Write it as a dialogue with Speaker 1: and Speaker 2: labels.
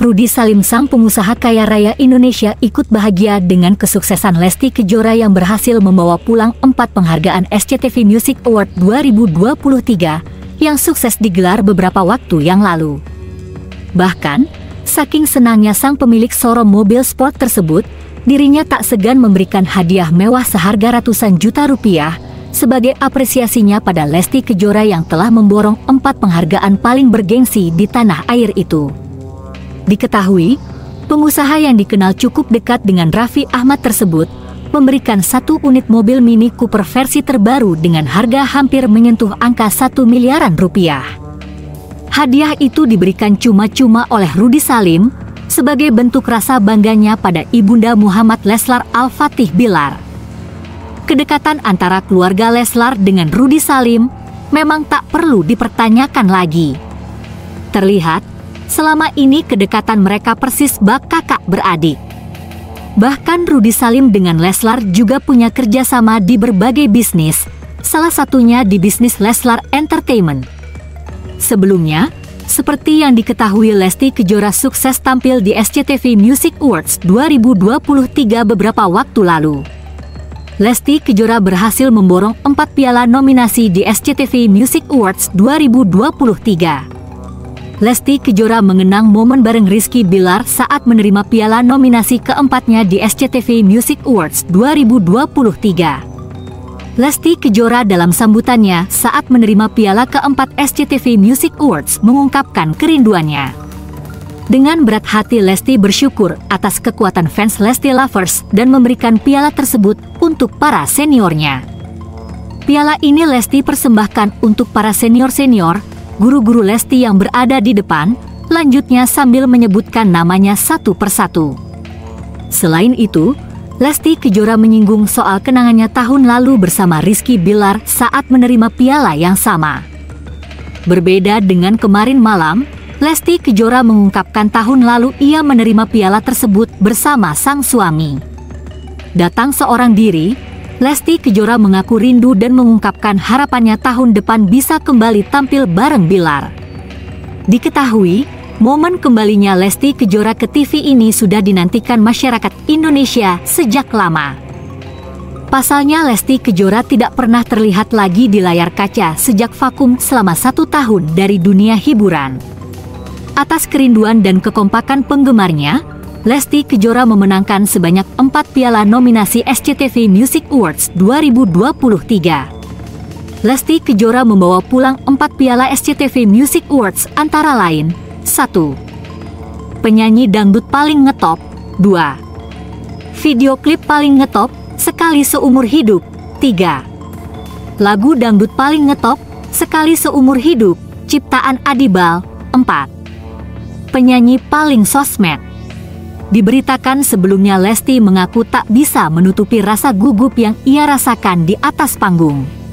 Speaker 1: Rudy Salim, sang pengusaha kaya raya Indonesia, ikut bahagia dengan kesuksesan Lesti Kejora yang berhasil membawa pulang 4 penghargaan SCTV Music Award 2023 yang sukses digelar beberapa waktu yang lalu. Bahkan, saking senangnya sang pemilik showroom mobil sport tersebut, dirinya tak segan memberikan hadiah mewah seharga ratusan juta rupiah sebagai apresiasinya pada Lesti Kejora yang telah memborong 4 penghargaan paling bergengsi di tanah air itu. Diketahui, pengusaha yang dikenal cukup dekat dengan Raffi Ahmad tersebut memberikan 1 unit mobil Mini Cooper versi terbaru dengan harga hampir menyentuh angka 1 miliaran rupiah. Hadiah itu diberikan cuma-cuma oleh Rudy Salim sebagai bentuk rasa bangganya pada ibunda Muhammad Leslar Al-Fatih Bilar. Kedekatan antara keluarga Leslar dengan Rudy Salim memang tak perlu dipertanyakan lagi. Terlihat, selama ini kedekatan mereka persis bak kakak beradik. Bahkan Rudy Salim dengan Leslar juga punya kerjasama di berbagai bisnis, salah satunya di bisnis Leslar Entertainment. Sebelumnya, seperti yang diketahui, Lesti Kejora sukses tampil di SCTV Music Awards 2023 beberapa waktu lalu. Lesti Kejora berhasil memborong 4 piala nominasi di SCTV Music Awards 2023. Lesti Kejora mengenang momen bareng Rizky Bilar saat menerima piala nominasi keempatnya di SCTV Music Awards 2023. Lesti Kejora dalam sambutannya saat menerima piala keempat SCTV Music Awards mengungkapkan kerinduannya. Dengan berat hati, Lesti bersyukur atas kekuatan fans Lesti Lovers dan memberikan piala tersebut untuk para seniornya. Piala ini Lesti persembahkan untuk para senior-senior, guru-guru Lesti yang berada di depan, lanjutnya sambil menyebutkan namanya satu persatu. Selain itu, Lesti Kejora menyinggung soal kenangannya tahun lalu bersama Rizky Bilar saat menerima piala yang sama. Berbeda dengan kemarin malam, Lesti Kejora mengungkapkan tahun lalu ia menerima piala tersebut bersama sang suami. Datang seorang diri, Lesti Kejora mengaku rindu dan mengungkapkan harapannya tahun depan bisa kembali tampil bareng Bilar. Diketahui, momen kembalinya Lesti Kejora ke TV ini sudah dinantikan masyarakat Indonesia sejak lama. Pasalnya, Lesti Kejora tidak pernah terlihat lagi di layar kaca sejak vakum selama 1 tahun dari dunia hiburan. Atas kerinduan dan kekompakan penggemarnya, Lesti Kejora memenangkan sebanyak 4 piala nominasi SCTV Music Awards 2023. Lesti Kejora membawa pulang 4 piala SCTV Music Awards antara lain: 1. Penyanyi dangdut paling ngetop. 2. Video klip paling ngetop sekali seumur hidup. 3. Lagu dangdut paling ngetop sekali seumur hidup ciptaan Adibal. 4. Penyanyi paling sosmed. Diberitakan sebelumnya Lesti mengaku tak bisa menutupi rasa gugup yang ia rasakan di atas panggung.